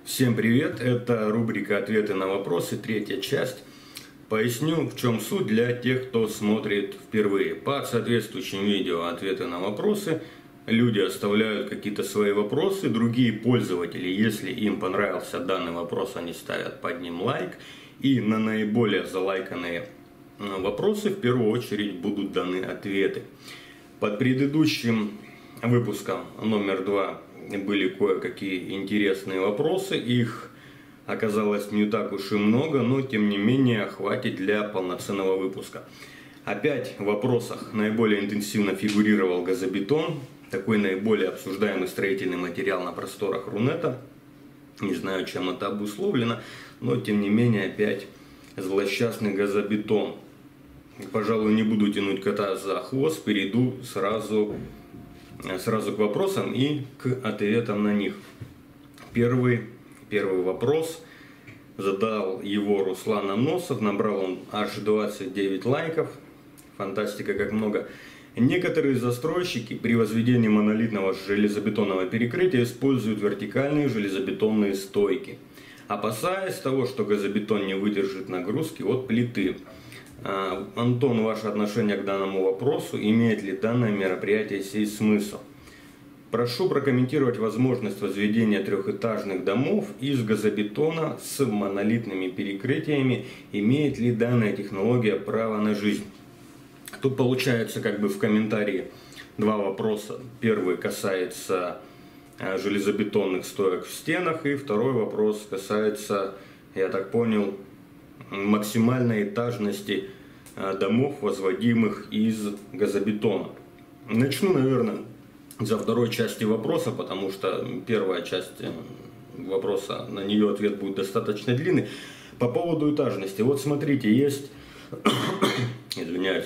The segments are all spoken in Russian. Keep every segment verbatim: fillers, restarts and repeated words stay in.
Всем привет! Это рубрика «Ответы на вопросы», третья часть. Поясню, в чем суть для тех, кто смотрит впервые. Под соответствующим видео «Ответы на вопросы» люди оставляют какие-то свои вопросы, другие пользователи, если им понравился данный вопрос, они ставят под ним лайк. И на наиболее залайканные вопросы в первую очередь будут даны ответы. Под предыдущим выпуском номер два были кое-какие интересные вопросы, их оказалось не так уж и много, но тем не менее хватит для полноценного выпуска. Опять в вопросах наиболее интенсивно фигурировал газобетон, такой наиболее обсуждаемый строительный материал на просторах Рунета. Не знаю, чем это обусловлено, но тем не менее опять злосчастный газобетон. Пожалуй, не буду тянуть кота за хвост, перейду сразу Сразу к вопросам и к ответам на них. Первый, первый вопрос задал его Руслан Аносов, набрал он аж двадцать девять лайков, фантастика как много. Некоторые застройщики при возведении монолитного железобетонного перекрытия используют вертикальные железобетонные стойки, опасаясь того, что газобетон не выдержит нагрузки от плиты. Антон, ваше отношение к данному вопросу, имеет ли данное мероприятие сей смысл? Прошу прокомментировать возможность возведения трехэтажных домов из газобетона с монолитными перекрытиями. Имеет ли данная технология право на жизнь? Тут получается как бы в комментарии два вопроса. Первый касается железобетонных стоек в стенах, и второй вопрос касается, я так понял, максимальной этажности домов, возводимых из газобетона. Начну, наверное, за второй части вопроса, потому что первая часть вопроса, на нее ответ будет достаточно длинный. По поводу этажности. Вот смотрите, есть, извиняюсь,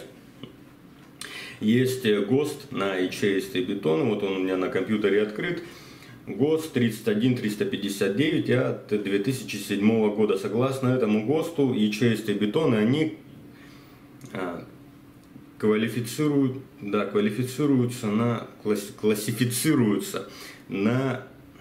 есть ГОСТ на ячеистый бетон, вот он у меня на компьютере открыт. ГОСТ тридцать один триста пятьдесят девять от две тысячи седьмого года. Согласно этому ГОСТу, ячеистые бетоны, они а, квалифицируют, да, квалифицируются на, класс, классифицируются на,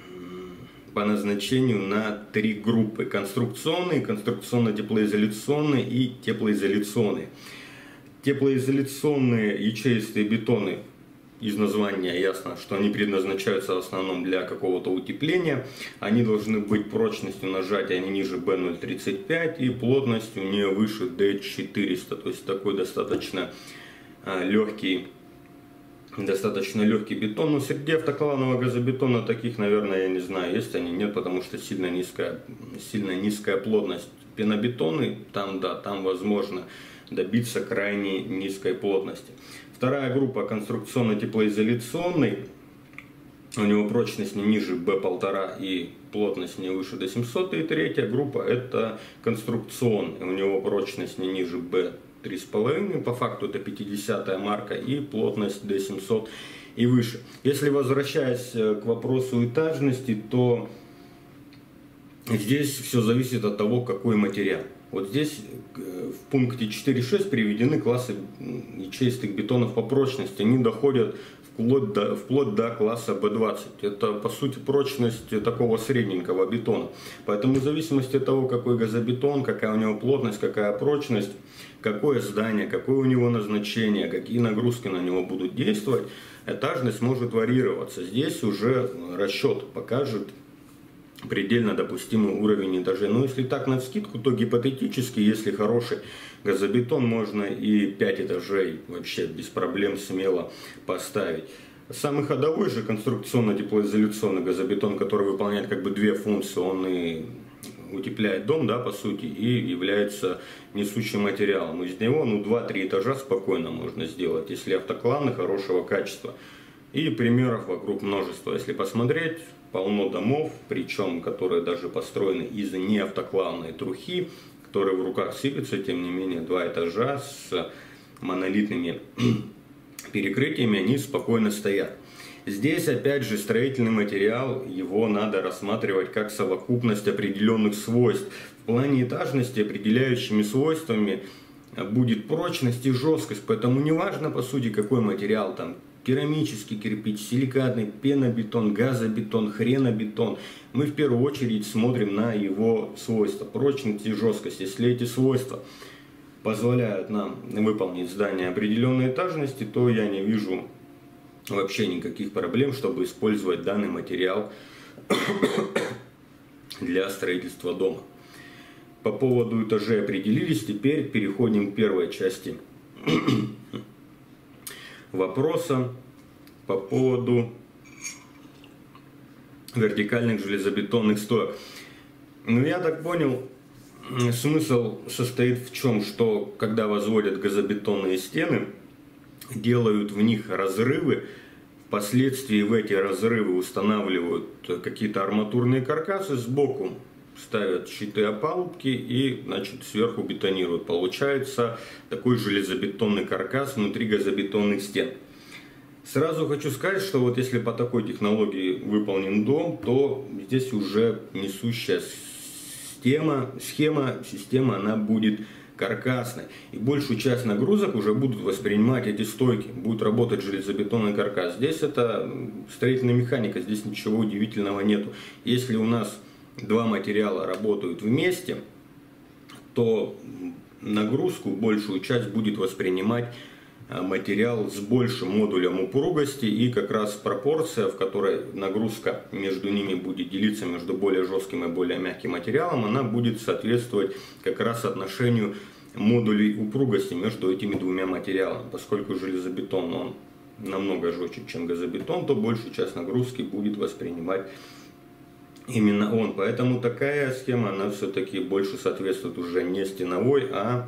по назначению на три группы. Конструкционные, конструкционно-теплоизоляционные и теплоизоляционные. Теплоизоляционные ячеистые бетоны, из названия ясно, что они предназначаются в основном для какого-то утепления. Они должны быть прочностью нажатия не ниже бэ ноль тридцать пять и плотностью не выше дэ четыреста. То есть такой достаточно легкий, достаточно легкий бетон. Но среди автоклавного газобетона таких, наверное, я не знаю, есть они, нет, потому что сильно низкая, сильно низкая плотность. Пенобетоны, там да, там возможно добиться крайне низкой плотности. Вторая группа конструкционно-теплоизоляционный, у него прочность не ниже бэ полтора и плотность не выше дэ семьсот. И третья группа это конструкционный, у него прочность не ниже бэ три с половиной, по факту это пятидесятая марка, и плотность дэ семьсот и выше. Если возвращаясь к вопросу этажности, то здесь все зависит от того, какой материал. Вот здесь в пункте четыре шесть приведены классы ячеистых бетонов по прочности. Они доходят вплоть до, вплоть до класса бэ двадцать. Это по сути прочность такого средненького бетона. Поэтому в зависимости от того, какой газобетон, какая у него плотность, какая прочность, какое здание, какое у него назначение, какие нагрузки на него будут действовать, этажность может варьироваться. Здесь уже расчет покажет предельно допустимый уровень этажей. Но если так навскидку, то гипотетически, если хороший газобетон, можно и пять этажей вообще без проблем смело поставить. Самый ходовой же конструкционно-теплоизоляционный газобетон, который выполняет как бы две функции, он и утепляет дом, да, по сути, и является несущим материалом. Из него ну, два-три этажа спокойно можно сделать, если автоклавный хорошего качества. И примеров вокруг множество. Если посмотреть, полно домов, причем которые даже построены из неавтоклавной трухи, которые в руках сыпятся, тем не менее два этажа с монолитными перекрытиями, они спокойно стоят. Здесь опять же строительный материал, его надо рассматривать как совокупность определенных свойств. В плане этажности определяющими свойствами будет прочность и жесткость, поэтому не важно по сути какой материал, там керамический кирпич, силикатный, пенобетон, газобетон, хренобетон. Мы в первую очередь смотрим на его свойства, прочность и жесткость. Если эти свойства позволяют нам выполнить здание определенной этажности, то я не вижу вообще никаких проблем, чтобы использовать данный материал для строительства дома. По поводу этажей определились, теперь переходим к первой части вопроса по поводу вертикальных железобетонных стоек. Ну, я так понял, смысл состоит в чем, что когда возводят газобетонные стены, делают в них разрывы, впоследствии в эти разрывы устанавливают какие-то арматурные каркасы, сбоку ставят щиты опалубки и, значит, сверху бетонируют. Получается такой железобетонный каркас внутри газобетонных стен. Сразу хочу сказать, что вот если по такой технологии выполнен дом, то здесь уже несущая схема, схема, система, она будет каркасной. И большую часть нагрузок уже будут воспринимать эти стойки. Будет работать железобетонный каркас. Здесь это строительная механика, здесь ничего удивительного нету. Если у нас два материала работают вместе, то нагрузку, большую часть будет воспринимать материал с большим модулем упругости, и как раз пропорция, в которой нагрузка между ними будет делиться между более жестким и более мягким материалом, она будет соответствовать как раз отношению модулей упругости между этими двумя материалами. Поскольку железобетон он намного жестче, чем газобетон, то большую часть нагрузки будет воспринимать именно он. Поэтому такая схема, она все-таки больше соответствует уже не стеновой, а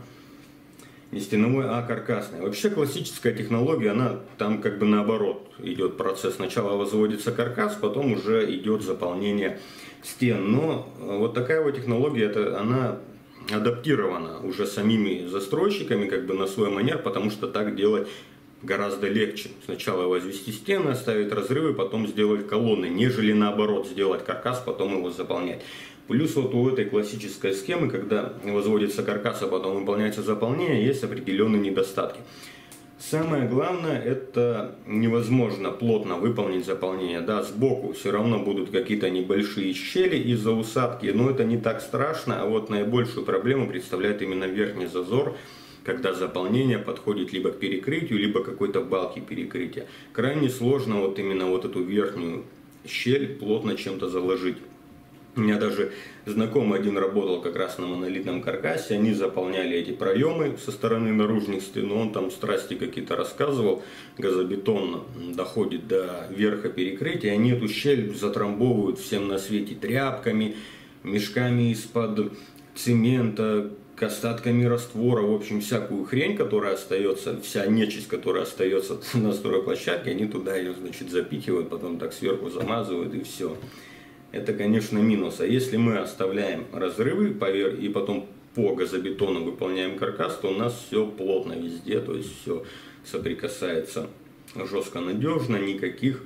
не стеновой, а каркасной. Вообще классическая технология, она там как бы наоборот идет процесс. Сначала возводится каркас, потом уже идет заполнение стен. Но вот такая вот технология, это, она адаптирована уже самими застройщиками как бы на свой манер, потому что так делать гораздо легче. Сначала возвести стены, оставить разрывы, потом сделать колонны, нежели наоборот сделать каркас, потом его заполнять. Плюс вот у этой классической схемы, когда возводится каркас, а потом выполняется заполнение, есть определенные недостатки. Самое главное, это невозможно плотно выполнить заполнение. Да, сбоку все равно будут какие-то небольшие щели из-за усадки, но это не так страшно. А вот наибольшую проблему представляет именно верхний зазор, когда заполнение подходит либо к перекрытию, либо к какой-то балке перекрытия. Крайне сложно вот именно вот эту верхнюю щель плотно чем-то заложить. У меня даже знакомый один работал как раз на монолитном каркасе, они заполняли эти проемы со стороны наружных стен, он там страсти какие-то рассказывал, газобетон доходит до верха перекрытия, они эту щель затрамбовывают всем на свете тряпками, мешками из-под цемента, остатками раствора, в общем, всякую хрень, которая остается, вся нечисть, которая остается на стройплощадке, они туда ее, значит, запихивают, потом так сверху замазывают и все. Это, конечно, минус. А если мы оставляем разрывы поверх и потом по газобетону выполняем каркас, то у нас все плотно везде, то есть все соприкасается жестко, надежно, никаких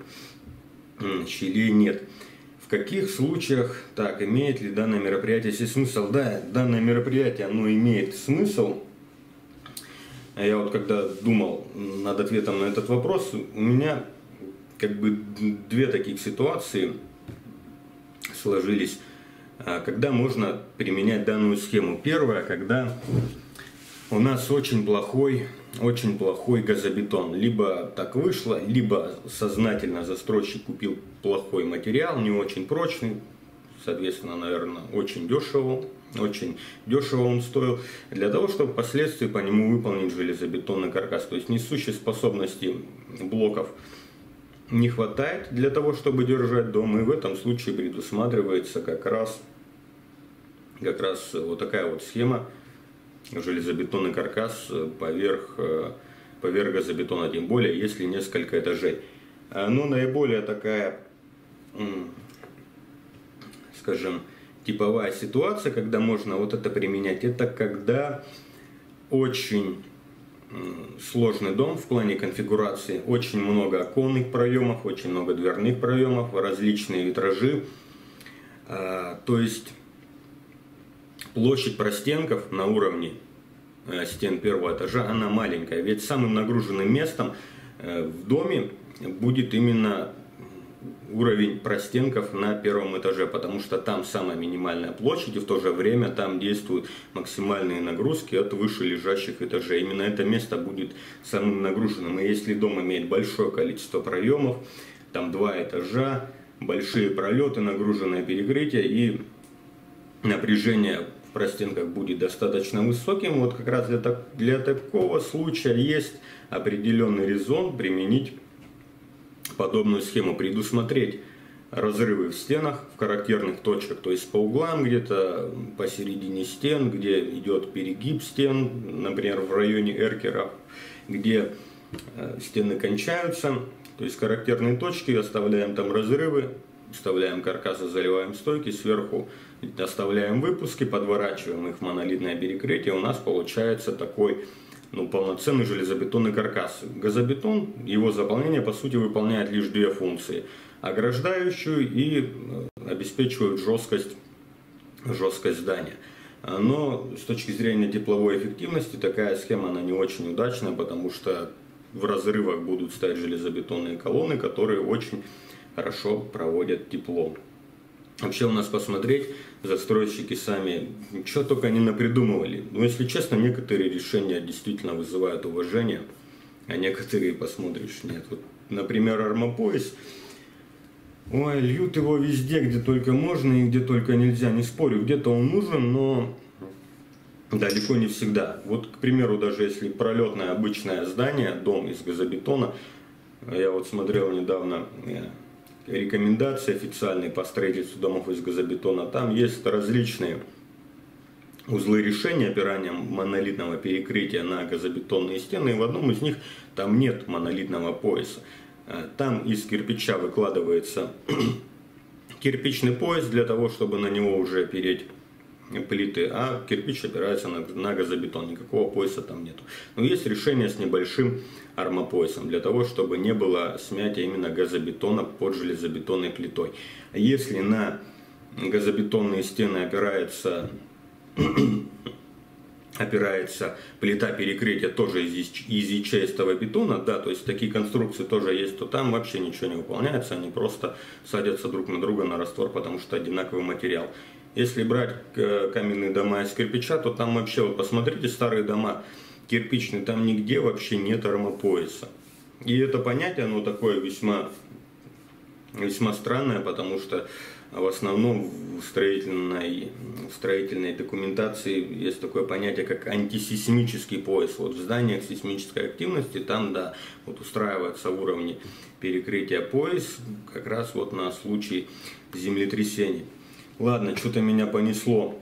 щелей нет. В каких случаях, так, имеет ли данное мероприятие себе смысл? Да, данное мероприятие, оно имеет смысл. Я вот когда думал над ответом на этот вопрос, у меня как бы две таких ситуации сложились, когда можно применять данную схему. Первое, когда у нас очень плохой, очень плохой газобетон. Либо так вышло, либо сознательно застройщик купил плохой материал, не очень прочный, соответственно, наверное, очень дешево, очень дешево он стоил, для того, чтобы впоследствии по нему выполнить железобетонный каркас. То есть несущей способности блоков не хватает для того, чтобы держать дом, и в этом случае предусматривается как раз, как раз вот такая вот схема, железобетонный каркас поверх, поверх газобетона, тем более если несколько этажей. Но наиболее такая, скажем, типовая ситуация, когда можно вот это применять, это когда очень сложный дом в плане конфигурации, очень много оконных проемов, очень много дверных проемов, различные витражи, то есть площадь простенков на уровне стен первого этажа, она маленькая, ведь самым нагруженным местом в доме будет именно уровень простенков на первом этаже, потому что там самая минимальная площадь, и в то же время там действуют максимальные нагрузки от вышележащих этажей. Именно это место будет самым нагруженным. И если дом имеет большое количество проемов, там два этажа, большие пролеты, нагруженное перекрытие, и напряжение в простенках будет достаточно высоким, вот как раз для, так, для такого случая есть определенный резон применить подобную схему, предусмотреть разрывы в стенах в характерных точках, то есть по углам, где-то посередине стен, где идет перегиб стен, например, в районе эркеров, где стены кончаются, то есть характерные точки, оставляем там разрывы, вставляем каркасы, заливаем стойки, сверху оставляем выпуски, подворачиваем их в монолитное перекрытие, у нас получается такой, ну, полноценный железобетонный каркас. Газобетон, его заполнение по сути выполняет лишь две функции: ограждающую и обеспечивает жесткость, жесткость здания. Но с точки зрения тепловой эффективности такая схема, она не очень удачная, потому что в разрывах будут стоять железобетонные колонны, которые очень хорошо проводят тепло. Вообще у нас посмотреть, застройщики сами, что только они напридумывали. Но если честно, некоторые решения действительно вызывают уважение, а некоторые, посмотришь, нет. Вот, например, армопояс. Ой, льют его везде, где только можно и где только нельзя, не спорю. Где-то он нужен, но далеко не всегда. Вот, к примеру, даже если пролетное обычное здание, дом из газобетона, я вот смотрел недавно рекомендации официальные по строительству домов из газобетона, там есть различные узлы решения опирания монолитного перекрытия на газобетонные стены, и в одном из них там нет монолитного пояса. Там из кирпича выкладывается кирпичный пояс для того, чтобы на него уже опереть плиты, а кирпич опирается на, на газобетон, никакого пояса там нету. Но есть решение с небольшим армопоясом, для того, чтобы не было смятия именно газобетона под железобетонной плитой. Если на газобетонные стены опирается, опирается плита перекрытия тоже из, из ячеистого бетона, да, то есть такие конструкции тоже есть, то там вообще ничего не выполняется, они просто садятся друг на друга на раствор, потому что одинаковый материал. Если брать каменные дома из кирпича, то там вообще, вот посмотрите, старые дома кирпичные, там нигде вообще нет армопояса. И это понятие, оно такое весьма, весьма странное, потому что в основном в строительной, в строительной документации есть такое понятие, как антисейсмический пояс. Вот в зданиях сейсмической активности там, да, вот устраивается в уровне перекрытия пояс как раз вот на случай землетрясений. Ладно, что-то меня понесло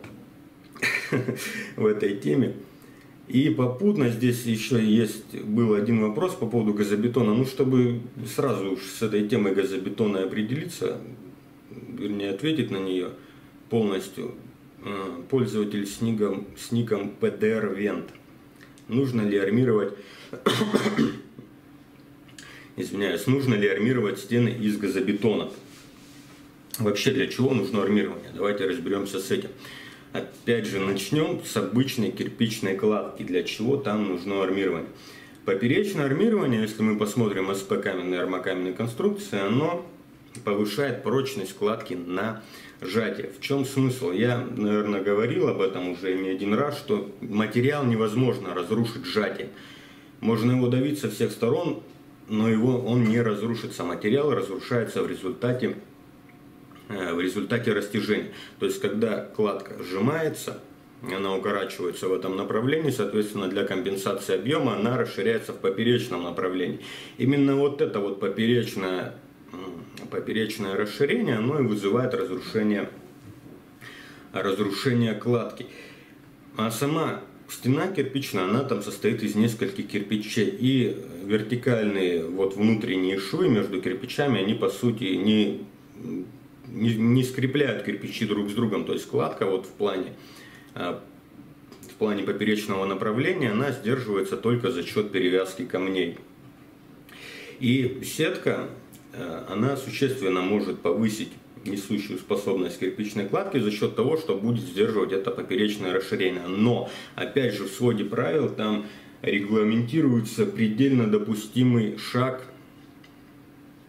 в этой теме. И попутно здесь еще есть был один вопрос по поводу газобетона. Ну, чтобы сразу уж с этой темой газобетона определиться, вернее ответить на нее полностью, пользователь с ником, с ником пи ди ар Vent. Нужно ли армировать, извиняюсь, нужно ли армировать стены из газобетона? Вообще, для чего нужно армирование? Давайте разберемся с этим. Опять же, начнем с обычной кирпичной кладки. Для чего там нужно армирование? Поперечное армирование, если мы посмотрим СП каменной армокаменной конструкции, оно повышает прочность кладки на сжатие. В чем смысл? Я, наверное, говорил об этом уже не один раз, что материал невозможно разрушить сжатием. Можно его давить со всех сторон, но его, он не разрушится. Материал разрушается в результате в результате растяжения. То есть, когда кладка сжимается, она укорачивается в этом направлении, соответственно, для компенсации объема она расширяется в поперечном направлении. Именно вот это вот поперечное, поперечное расширение, оно и вызывает разрушение, разрушение кладки. А сама стена кирпичная, она там состоит из нескольких кирпичей. И вертикальные вот внутренние швы между кирпичами, они по сути не... Не, не скрепляют кирпичи друг с другом, то есть кладка вот в плане, в плане поперечного направления, она сдерживается только за счет перевязки камней. И сетка, она существенно может повысить несущую способность кирпичной кладки за счет того, что будет сдерживать это поперечное расширение. Но, опять же, в своде правил там регламентируется предельно допустимый шаг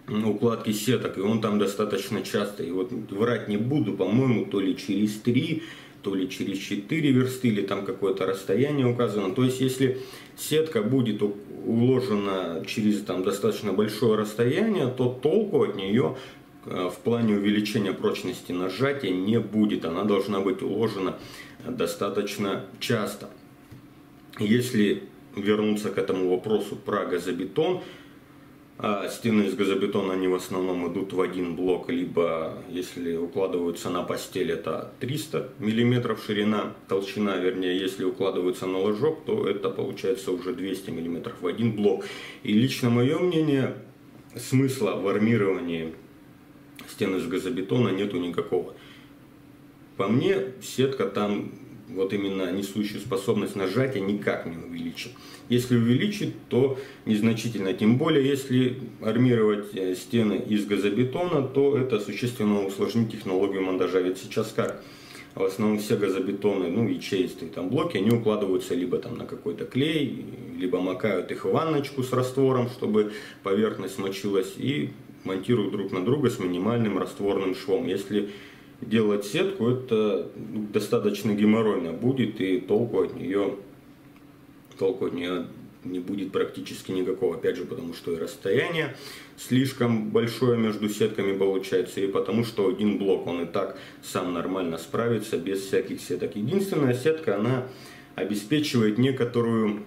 укладки сеток, и он там достаточно часто. И вот врать не буду, по-моему, то ли через три, то ли через четыре версты, или там какое-то расстояние указано. То есть, если сетка будет уложена через там достаточно большое расстояние, то толку от нее в плане увеличения прочности нажатия не будет. Она должна быть уложена достаточно часто. Если вернуться к этому вопросу про газобетон, а стены из газобетона, они в основном идут в один блок, либо если укладываются на постель, это триста миллиметров ширина, толщина, вернее, если укладываются на ложок, то это получается уже двести миллиметров в один блок. И лично мое мнение, смысла в армировании стен из газобетона нету никакого. По мне, сетка там вот именно несущую способность нажатия никак не увеличит. Если увеличит, то незначительно. Тем более, если армировать стены из газобетона, то это существенно усложнит технологию монтажа. Ведь сейчас как? В основном все газобетоны, ну, ячеистые там блоки, они укладываются либо там на какой-то клей, либо макают их в ванночку с раствором, чтобы поверхность мочилась, и монтируют друг на друга с минимальным растворным швом. Если делать сетку, это достаточно геморройно будет, и толку от нее, толку от нее не будет практически никакого. Опять же, потому что и расстояние слишком большое между сетками получается, и потому что один блок, он и так сам нормально справится без всяких сеток. Единственная сетка, она обеспечивает некоторую,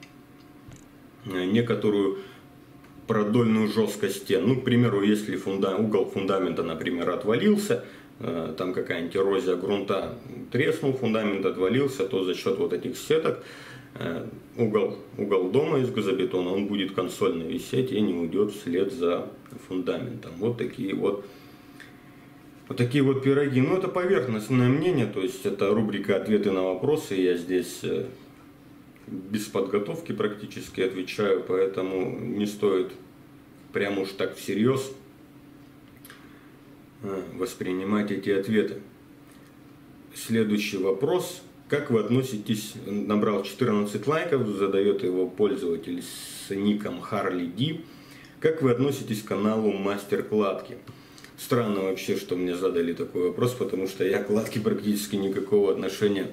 некоторую продольную жесткость стен. Ну, к примеру, если фунда, угол фундамента, например, отвалился, там какая-нибудь эрозия грунта, треснул фундамент, отвалился, то за счет вот этих сеток угол, угол дома из газобетона, он будет консольно висеть и не уйдет вслед за фундаментом. Вот такие вот, вот такие вот пироги. Ну, это поверхностное мнение, то есть это рубрика «Ответы на вопросы». Я здесь без подготовки практически отвечаю, поэтому не стоит прямо уж так всерьез воспринимать эти ответы. Следующий вопрос. Как вы относитесь, набрал четырнадцать лайков, задает его пользователь с ником Харли Ди. Как вы относитесь к каналу Мастер Кладки? Странно вообще, что мне задали такой вопрос, потому что я к кладке практически никакого отношения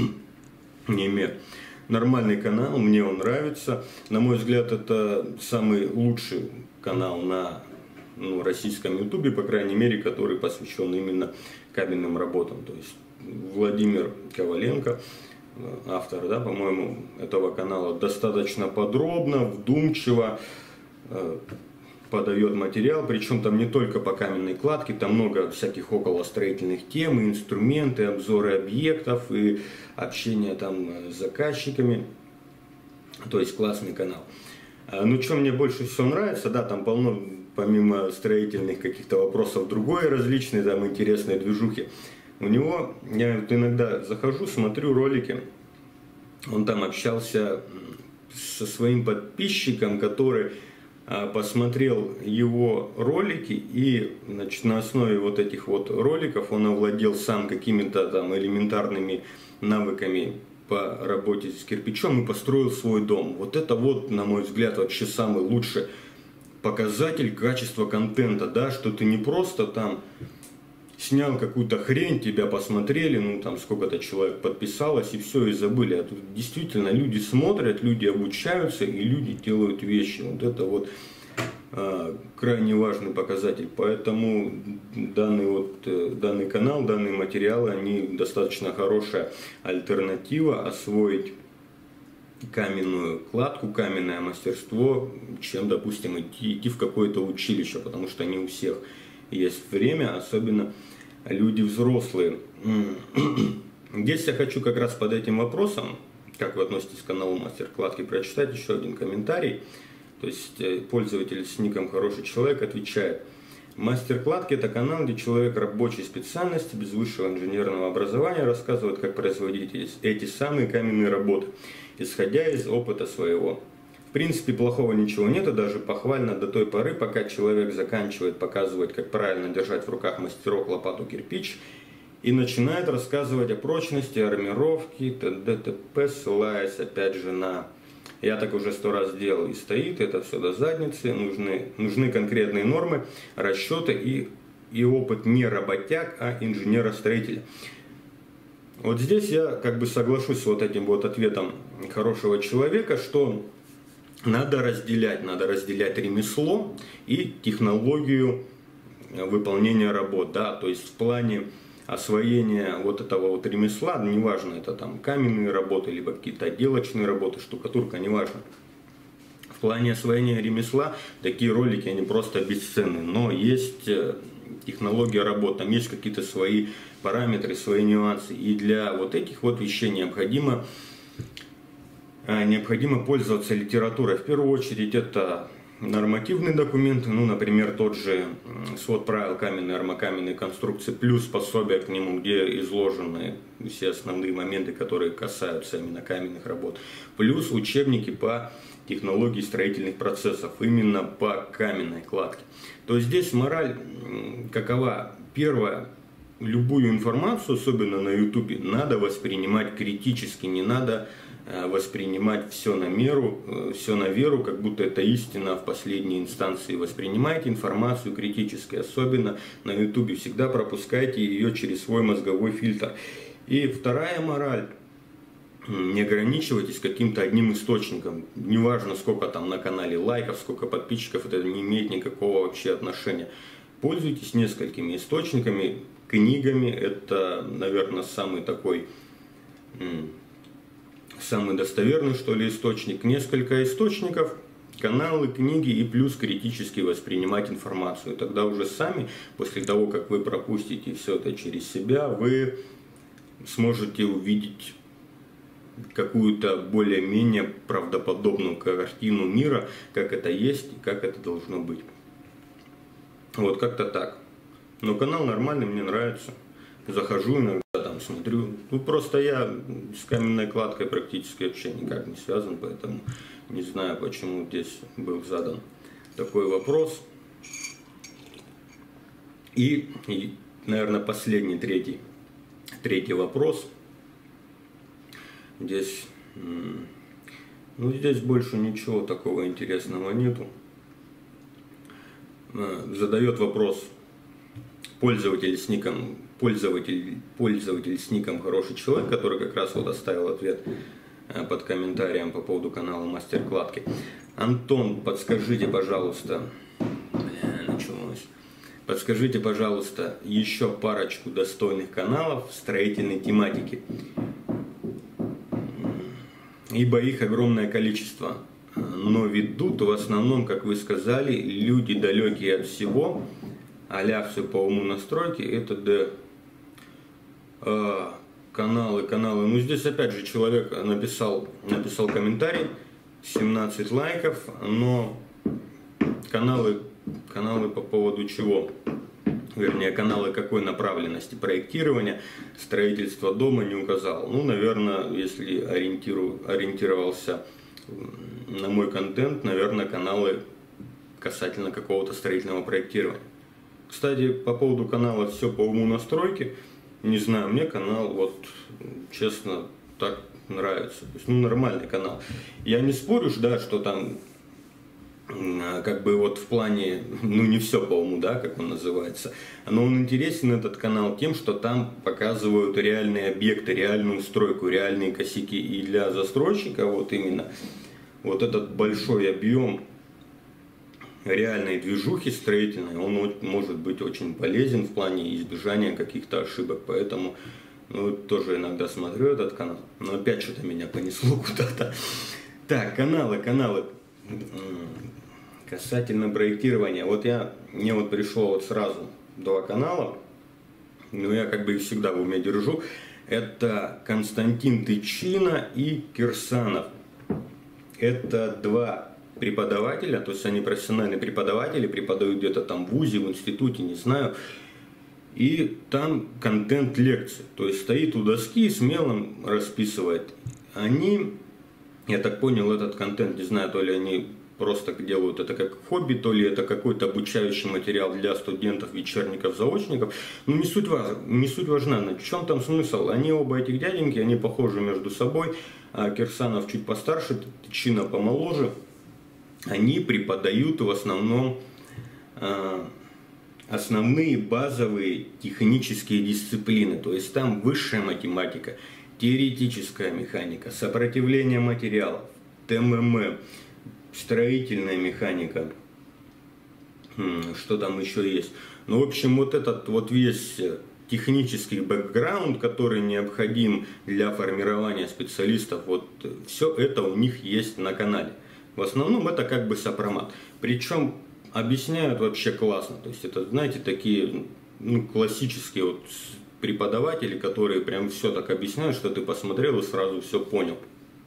не имею. Нормальный канал, мне он нравится. На мой взгляд, это самый лучший канал на ну, российском ютубе, по крайней мере, который посвящен именно кабельным работам. То есть Владимир Коваленко, автор, да, по-моему, этого канала, достаточно подробно, вдумчиво э, подает материал, причем там не только по каменной кладке, там много всяких околостроительных тем, и инструменты, обзоры объектов, и общение там с заказчиками. То есть классный канал. Ну, что мне больше всего нравится, да, там полно, помимо строительных каких-то вопросов, другое различные, там, интересные движухи. У него, я вот иногда захожу, смотрю ролики, он там общался со своим подписчиком, который а, посмотрел его ролики, и, значит, на основе вот этих вот роликов он овладел сам какими-то там элементарными навыками по работе с кирпичом и построил свой дом. Вот это вот, на мой взгляд, вообще самый лучший показатель качества контента, да, что ты не просто там снял какую-то хрень, тебя посмотрели, ну там сколько-то человек подписалось и все, и забыли. А тут действительно люди смотрят, люди обучаются и люди делают вещи. Вот это вот а, крайне важный показатель. Поэтому данный, вот, данный канал, данные материалы, они достаточно хорошая альтернатива освоить каменную кладку, каменное мастерство, чем, допустим, идти, идти в какое-то училище, потому что не у всех есть время, особенно люди взрослые. Здесь я хочу как раз под этим вопросом, как вы относитесь к каналу Мастер Кладки, прочитать еще один комментарий. То есть пользователь с ником «Хороший человек» отвечает: Мастер Кладки – это канал, где человек рабочей специальности, без высшего инженерного образования, рассказывает, как производить эти самые каменные работы, исходя из опыта своего. В принципе, плохого ничего нет, и даже похвально до той поры, пока человек заканчивает показывать, как правильно держать в руках мастерок, лопату, кирпич, и начинает рассказывать о прочности, армировке, т.д. т.п., ссылаясь опять же на Я так уже сто раз делал, и стоит это все до задницы. Нужны, нужны конкретные нормы, расчеты и, и опыт не работяг, а инженера-строителя. Вот здесь я как бы соглашусь с вот этим вот ответом хорошего человека, что надо разделять, надо разделять ремесло и технологию выполнения работ, да, то есть в плане освоения вот этого вот ремесла, неважно, это там каменные работы, либо какие-то отделочные работы, штукатурка, неважно. В плане освоения ремесла такие ролики, они просто бесценны, но есть технология работы, там есть какие-то свои параметры, свои нюансы, и для вот этих вот вещей необходимо, необходимо пользоваться литературой. В первую очередь это нормативные документы, ну, например, тот же свод правил каменной и армокаменной конструкции, плюс пособие к нему, где изложены все основные моменты, которые касаются именно каменных работ, плюс учебники по технологии строительных процессов, именно по каменной кладке. То есть здесь мораль какова? Первое, любую информацию, особенно на ютубе, надо воспринимать критически, не надо воспринимать все на меру, все на веру, как будто это истина в последней инстанции. Воспринимайте информацию критически, особенно на ютубе, всегда пропускайте ее через свой мозговой фильтр. И вторая мораль: не ограничивайтесь каким-то одним источником. Неважно, сколько там на канале лайков, сколько подписчиков, это не имеет никакого вообще отношения. Пользуйтесь несколькими источниками, книгами. Это, наверное, самый такой, самый достоверный, что ли, источник. Несколько источников, каналы, книги и плюс критически воспринимать информацию. Тогда уже сами, после того, как вы пропустите все это через себя, вы сможете увидеть какую-то более-менее правдоподобную картину мира, как это есть и как это должно быть. Вот как-то так. Но канал нормальный, мне нравится. Захожу иногда, там смотрю. Ну просто я с каменной кладкой практически вообще никак не связан, поэтому не знаю, почему здесь был задан такой вопрос. И, и наверное, последний, третий, третий вопрос. Здесь, ну, здесь больше ничего такого интересного нету. Задает вопрос пользователь с ником, пользователь, пользователь с ником хороший человек, который как раз вот оставил ответ под комментарием по поводу канала Мастер Кладки. Антон, подскажите, пожалуйста, бля, началось. Подскажите, пожалуйста, еще парочку достойных каналов строительной тематики, ибо их огромное количество, но ведут в основном, как вы сказали, люди далекие от всего, а-ля все по уму настройки, это да, э, каналы, каналы. Ну здесь опять же человек написал, написал комментарий, семнадцать лайков, но каналы, каналы по поводу чего? Вернее, каналы какой направленности проектирования, строительства дома не указал. Ну, наверное, если ориентиру, ориентировался на мой контент, наверное, каналы касательно какого-то строительного проектирования. Кстати, по поводу канала «Все по уму настройки», не знаю, мне канал, вот, честно, так нравится. То есть, ну, нормальный канал. Я не спорю, да, что там, как бы вот в плане, ну, не все по уму, да, как он называется. Но он интересен, этот канал, тем, что там показывают реальные объекты, реальную стройку, реальные косяки. И для застройщика вот именно вот этот большой объем реальной движухи строительной, он может быть очень полезен в плане избежания каких-то ошибок. Поэтому, ну, тоже иногда смотрю этот канал. Но опять что-то меня понесло куда-то. Так, каналы, каналы. Касательно проектирования. Вот я, мне вот пришло вот сразу два канала. Но я как бы их всегда в уме держу. Это Константин Тычина и Кирсанов. Это два преподавателя, то есть они профессиональные преподаватели, преподают где-то там в вузе, в институте, не знаю. И там контент лекции, то есть стоит у доски и смело расписывает. Они, я так понял, этот контент, не знаю, то ли они просто делают это как хобби, то ли это какой-то обучающий материал для студентов, вечерников, заочников. Но не суть важна, не суть важна. В чем там смысл? Они оба этих дяденьки, они похожи между собой. А Кирсанов чуть постарше, Тычина помоложе. Они преподают в основном э, основные базовые технические дисциплины. То есть там высшая математика, теоретическая механика, сопротивление материалов, ТММ, строительная механика, что там еще есть. Ну, в общем, вот этот вот весь технический бэкграунд, который необходим для формирования специалистов, вот все это у них есть на канале. В основном это как бы сопромат. Причем объясняют вообще классно. То есть это, знаете, такие ну, классические вот преподаватели, которые прям все так объясняют, что ты посмотрел и сразу все понял.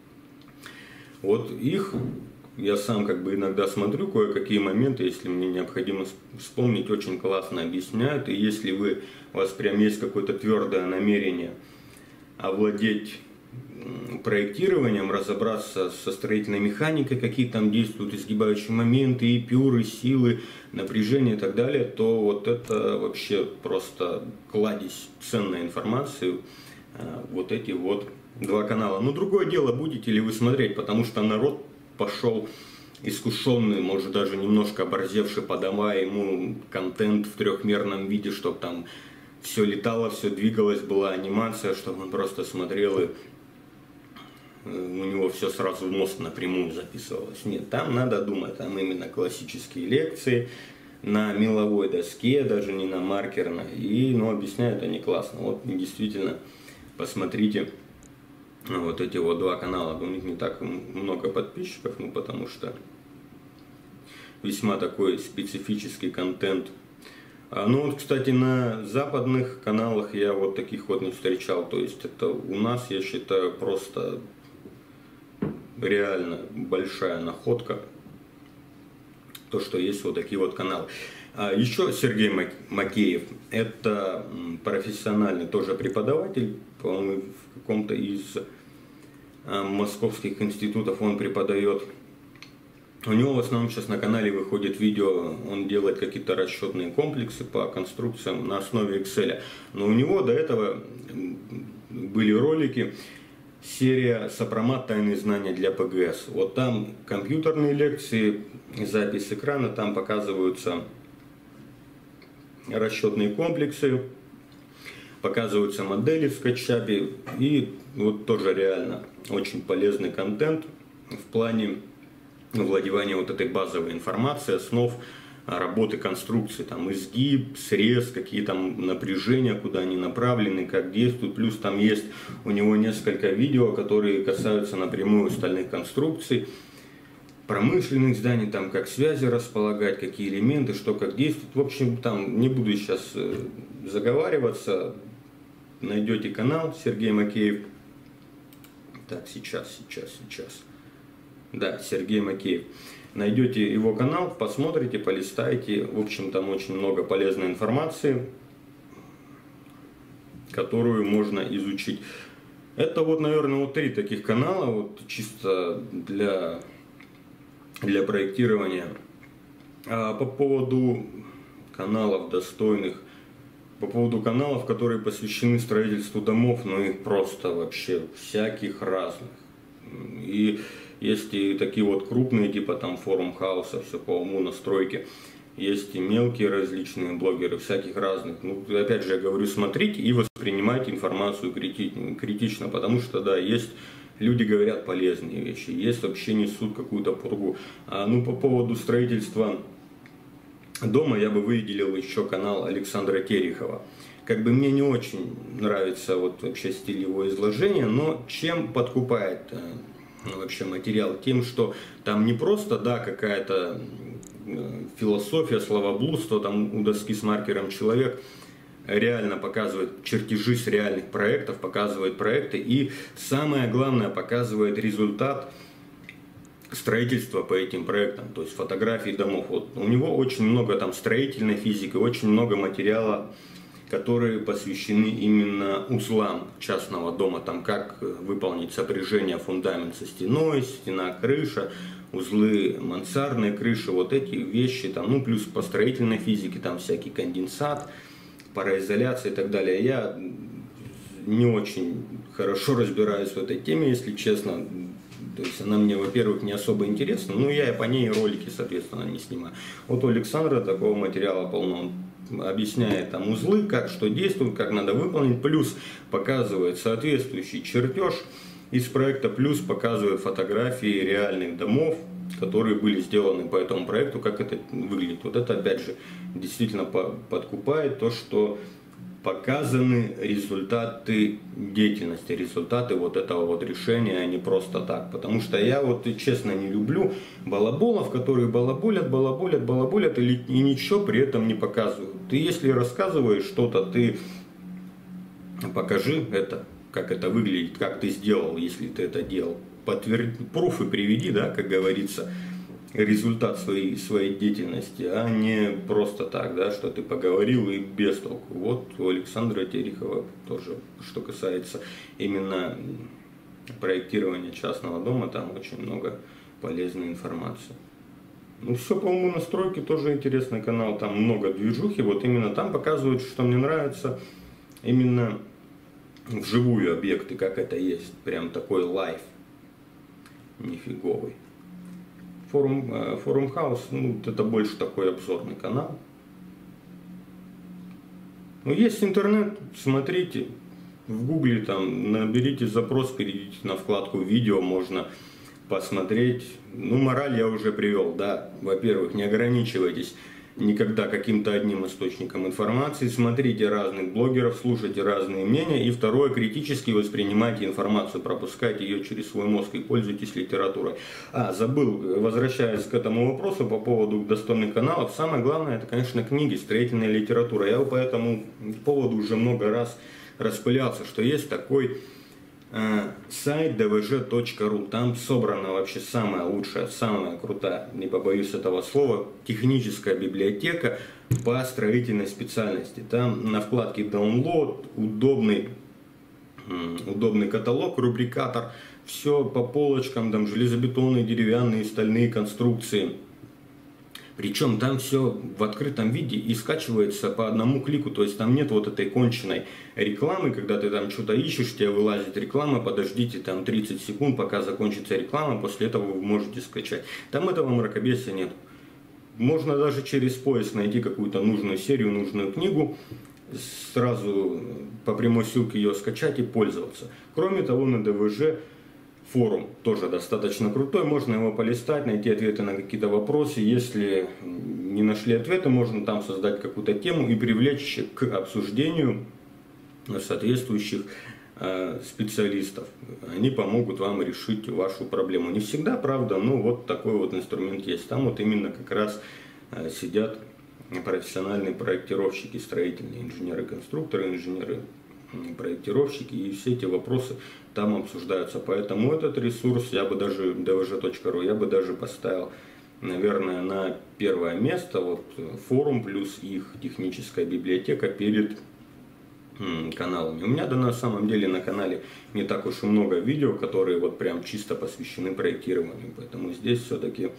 Вот их я сам как бы иногда смотрю, кое-какие моменты, если мне необходимо вспомнить, очень классно объясняют. И если вы, у вас прям есть какое-то твердое намерение овладеть проектированием, разобраться со строительной механикой, какие там действуют изгибающие моменты, эпюры, силы, напряжение и так далее, то вот это вообще просто кладезь ценной информации, вот эти вот два канала. Но другое дело, будете ли вы смотреть, потому что народ пошел искушенный, может даже немножко оборзевший по дома, ему контент в трехмерном виде, чтобы там все летало, все двигалось, была анимация, чтобы он просто смотрел и у него все сразу в мозг напрямую записывалось. Нет, там надо думать, там именно классические лекции на меловой доске, даже не на маркерной. И, ну, объясняют они классно. Вот действительно, посмотрите вот эти вот два канала. У них не так много подписчиков, ну, потому что весьма такой специфический контент. Ну вот, кстати, на западных каналах я вот таких вот не встречал. То есть это у нас, я считаю, просто реально большая находка, то, что есть вот такие вот каналы. А еще Сергей Макеев, это профессиональный тоже преподаватель, по-моему, в каком-то из московских институтов он преподает. У него в основном сейчас на канале выходит видео, он делает какие-то расчетные комплексы по конструкциям на основе Excel. Но у него до этого были ролики, серия «Сопромат. Тайные знания для ПГС». Вот там компьютерные лекции, запись экрана, там показываются расчетные комплексы, показываются модели в скетчапе. И вот тоже реально очень полезный контент в плане владевания вот этой базовой информацией, основ работы конструкции, там изгиб, срез, какие там напряжения, куда они направлены, как действуют. Плюс там есть у него несколько видео, которые касаются напрямую стальных конструкций, промышленных зданий, там как связи располагать, какие элементы, что как действует. В общем, там не буду сейчас заговариваться. Найдете канал Сергей Макеев. Так, сейчас, сейчас, сейчас. Да, Сергей Макеев. Найдете его канал, посмотрите, полистайте. В общем, там очень много полезной информации, которую можно изучить. Это вот, наверное, вот три таких канала, вот чисто для, для проектирования. А по поводу каналов достойных, по поводу каналов, которые посвящены строительству домов, ну их просто вообще всяких разных. И есть и такие вот крупные, типа там форум хаоса, все по уму, настройки. Есть и мелкие различные блогеры, всяких разных. Ну, опять же, я говорю, смотрите и воспринимайте информацию критично, потому что, да, есть люди говорят полезные вещи, есть вообще несут какую-то пургу. А, ну, по поводу строительства дома я бы выделил еще канал Александра Терехова. Как бы мне не очень нравится вот вообще стиль его изложения, но чем подкупает вообще материал? Тем, что там не просто, да, какая-то философия, словоблудство, там у доски с маркером человек реально показывает чертежи с реальных проектов, показывает проекты и, самое главное, показывает результат строительства по этим проектам, то есть фотографии домов. Вот у него очень много там строительной физики, очень много материала которые посвящены именно узлам частного дома, там как выполнить сопряжение фундамент со стеной, стена, крыша, узлы мансардной крыши, вот эти вещи, там, ну плюс по строительной физике, там всякий конденсат, пароизоляция и так далее. Я не очень хорошо разбираюсь в этой теме, если честно. То есть она мне, во-первых, не особо интересна, ну я и по ней ролики, соответственно, не снимаю. Вот у Александра такого материала полно. Он объясняет там узлы, как что действует, как надо выполнить, плюс показывает соответствующий чертеж из проекта, плюс показывает фотографии реальных домов, которые были сделаны по этому проекту, как это выглядит. Вот это опять же действительно подкупает то, что показаны результаты деятельности, результаты вот этого вот решения, а не просто так. Потому что я вот честно не люблю балаболов, которые балаболят, балаболят, балаболят и, и ничего при этом не показывают. Ты если рассказываешь что-то, ты покажи это, как это выглядит, как ты сделал, если ты это делал. Подтверди, пруфы приведи, да, как говорится, результат своей, своей деятельности, а не просто так, да, что ты поговорил и без толку. Вот у Александра Терехова тоже, что касается именно проектирования частного дома, там очень много полезной информации. Ну все, по-моему, настройки тоже интересный канал, там много движухи, вот именно там показывают, что мне нравится, именно вживую объекты, как это есть, прям такой лайф, нифиговый. Форум, форум хаус, ну, это больше такой обзорный канал. Ну, есть интернет, смотрите, в гугле там наберите запрос, перейдите на вкладку видео, можно посмотреть. Ну, мораль я уже привел, да. Во-первых, не ограничивайтесь никогда каким-то одним источником информации, смотрите разных блогеров, слушайте разные мнения. И второе, критически воспринимайте информацию, пропускайте ее через свой мозг и пользуйтесь литературой. А, забыл, возвращаясь к этому вопросу по поводу достойных каналов, самое главное, это, конечно, книги, строительная литература. Я по этому поводу уже много раз распылялся, что есть такой сайт дэ вэ жэ точка ру, там собрана вообще самая лучшая, самая крутая, не побоюсь этого слова, техническая библиотека по строительной специальности. Там на вкладке Download удобный, удобный каталог, рубрикатор, все по полочкам, там железобетонные, деревянные, стальные конструкции. Причем там все в открытом виде и скачивается по одному клику, то есть там нет вот этой конченной рекламы, когда ты там что-то ищешь, тебе вылазит реклама, подождите там тридцать секунд, пока закончится реклама, после этого вы можете скачать. Там этого мракобесия нет. Можно даже через поиск найти какую-то нужную серию, нужную книгу, сразу по прямой ссылке ее скачать и пользоваться. Кроме того, на дэ вэ жэ форум тоже достаточно крутой, можно его полистать, найти ответы на какие-то вопросы. Если не нашли ответы, можно там создать какую-то тему и привлечь к обсуждению соответствующих э, специалистов. Они помогут вам решить вашу проблему. Не всегда, правда, но вот такой вот инструмент есть. Там вот именно как раз э, сидят профессиональные проектировщики, строительные инженеры-конструкторы, инженеры проектировщики, и все эти вопросы там обсуждаются. Поэтому этот ресурс я бы даже, дэ вэ жэ точка ру, я бы даже поставил, наверное, на первое место. Вот форум плюс их техническая библиотека перед м, каналами. У меня да на самом деле на канале не так уж и много видео, которые вот прям чисто посвящены проектированию. Поэтому здесь все-таки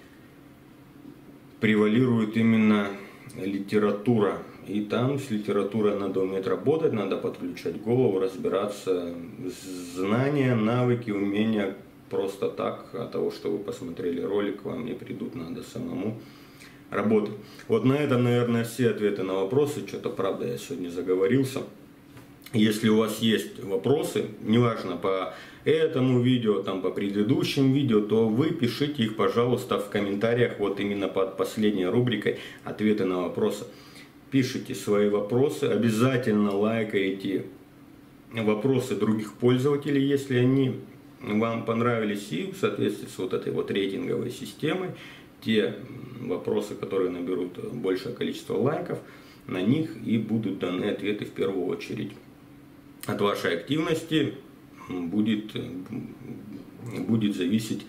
превалирует именно литература. И там с литературой надо уметь работать, надо подключать голову, разбираться. Знания, навыки, умения просто так, от того, что вы посмотрели ролик, вам не придут, надо самому работать. Вот на этом, наверное, все ответы на вопросы. Что-то, правда, я сегодня заговорился. Если у вас есть вопросы, неважно по этому видео, там по предыдущим видео, то вы пишите их, пожалуйста, в комментариях, вот именно под последней рубрикой «Ответы на вопросы». Пишите свои вопросы, обязательно лайкайте вопросы других пользователей, если они вам понравились, и в соответствии с вот этой вот рейтинговой системой, те вопросы, которые наберут большее количество лайков, на них и будут даны ответы в первую очередь. От вашей активности будет, будет зависеть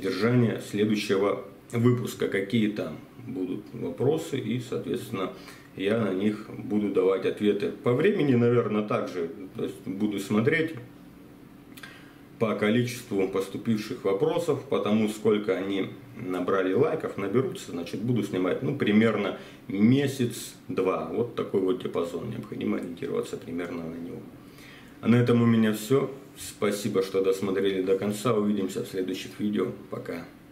содержание следующего выпуска, какие там будут вопросы, и, соответственно, я на них буду давать ответы. По времени, наверное, также, то есть буду смотреть по количеству поступивших вопросов, потому сколько они набрали лайков, наберутся, значит, буду снимать, ну, примерно месяц-два. Вот такой вот диапазон, необходимо ориентироваться примерно на него. А на этом у меня все. Спасибо, что досмотрели до конца. Увидимся в следующих видео. Пока.